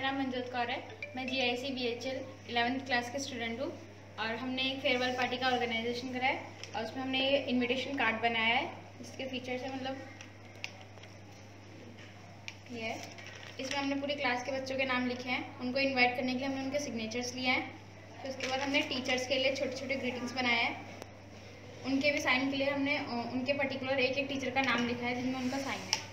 नाम मंजोत कौर है। मैं GIC BHL 11th क्लास के स्टूडेंट हूँ और हमने एक फेयरवेल पार्टी का ऑर्गेनाइजेशन करा है और उसमें हमने इनविटेशन कार्ड बनाया है जिसके फीचर्स है मतलब ये है। इसमें हमने पूरी क्लास के बच्चों के नाम लिखे हैं। उनको इनवाइट करने के लिए हमने उनके सिग्नेचर्स लिए हैं। फिर उसके बाद हमने टीचर्स के लिए छोटे छोटे ग्रीटिंग्स बनाए हैं। उनके भी साइन के लिए हमने उनके पर्टिकुलर एक एक टीचर का नाम लिखा है जिनमें उनका साइन है।